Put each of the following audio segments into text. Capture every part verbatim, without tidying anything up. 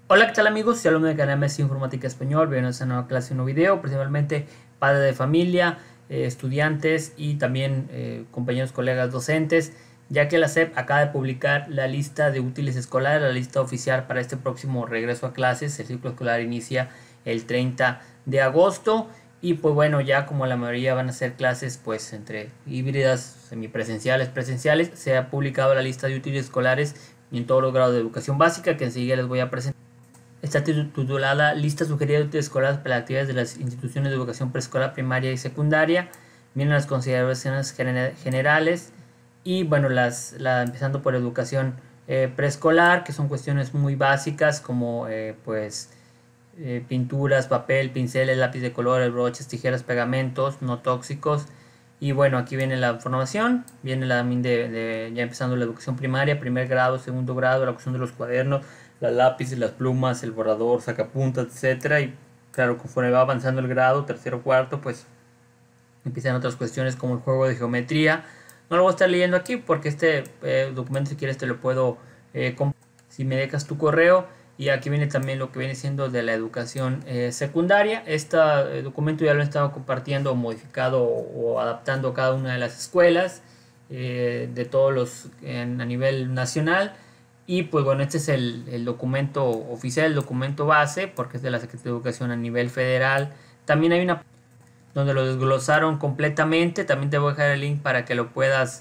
Hola, ¿qué tal amigos? Soy alumno del canal Messi Informática Español. Bienvenidos a una nueva clase, un nuevo video, principalmente padres de familia, eh, estudiantes y también eh, compañeros, colegas docentes, ya que la S E P acaba de publicar la lista de útiles escolares, la lista oficial para este próximo regreso a clases. El ciclo escolar inicia el treinta de agosto y pues bueno, ya como la mayoría van a ser clases pues entre híbridas, semipresenciales, presenciales, se ha publicado la lista de útiles escolares en todos los grados de educación básica que enseguida les voy a presentar. Está titulada Lista sugerida de útiles escolares para las actividades de las instituciones de educación preescolar, primaria y secundaria. Vienen las consideraciones generales y bueno, las, la, empezando por educación eh, preescolar, que son cuestiones muy básicas como eh, pues eh, pinturas, papel, pinceles, lápiz de colores, broches, tijeras, pegamentos no tóxicos. Y bueno, aquí viene la información, viene la de, de, ya empezando la educación primaria, primer grado, segundo grado, la cuestión de los cuadernos, las lápices, las plumas, el borrador, sacapuntas, etcétera. Y claro, conforme va avanzando el grado, tercero, cuarto, pues empiezan otras cuestiones como el juego de geometría. No lo voy a estar leyendo aquí porque este eh, documento, si quieres, te lo puedo eh, compartir si me dejas tu correo. Y aquí viene también lo que viene siendo de la educación eh, secundaria. Este eh, documento ya lo he estado compartiendo, modificado o, o adaptando a cada una de las escuelas eh, de todos los en, a nivel nacional. Y pues bueno, este es el, el documento oficial, el documento base, porque es de la Secretaría de Educación a nivel federal. También hay una donde lo desglosaron completamente. También te voy a dejar el link para que lo puedas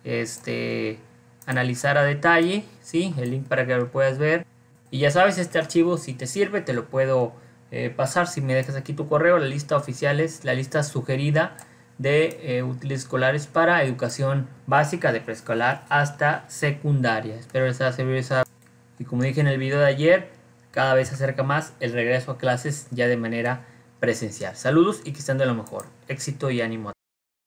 este, analizar a detalle, ¿sí? El link para que lo puedas ver. Y ya sabes, este archivo, si te sirve, te lo puedo eh, pasar. Si me dejas aquí tu correo, la lista oficial es la lista sugerida de eh, útiles escolares para educación básica de preescolar hasta secundaria. Espero les haya servido esa. Y como dije en el video de ayer, cada vez se acerca más el regreso a clases ya de manera presencial. Saludos y que estén de lo mejor. Éxito y ánimo.